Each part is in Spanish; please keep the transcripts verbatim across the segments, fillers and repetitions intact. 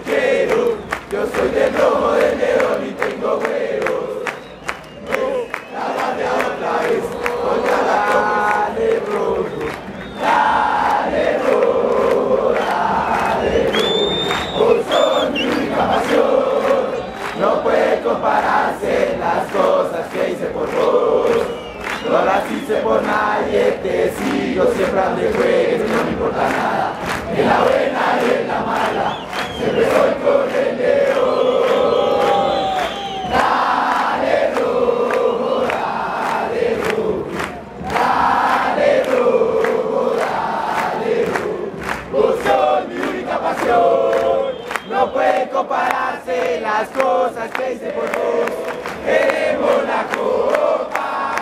quiero, yo soy del rojo del león y tengo huevos. La bandera otra vez, contra la dale rojo, dale rojo, dale rojo. Vos sos mi única pasión, no puede compararse las cosas que hice por vos. No las hice por nadie, te sigo siempre donde juegues, no me importa nada. En la buena y en la mala, siempre voy con el león. Dale rojo, dale rojo, dale rojo, dale rojo. Vos sos mi única pasión, no pueden compararse las cosas que hice por vos. Queremos la copa.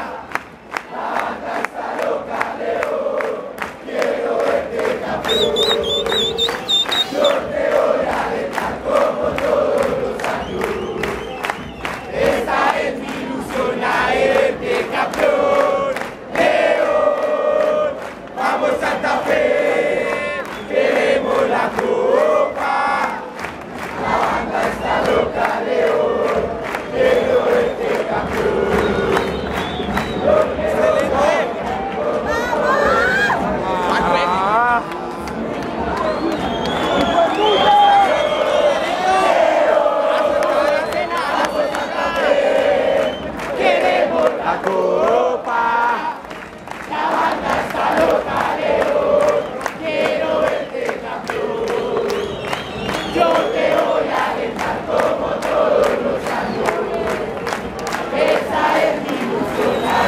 Yo te voy a dejar como todos los años. Esta es mi ilusión, la verte campeón. León, vamos Santa Fe, queremos la copa. La banda está loca, León, quiero verte campeón. La copa, la banda está loca, León, quiero verte campeón. Yo te voy a dejar como todos los años. Esa es mi ilusión, la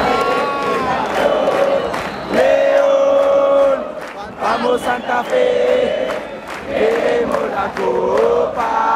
verte campeón. León, vamos Santa Fe, queremos la copa.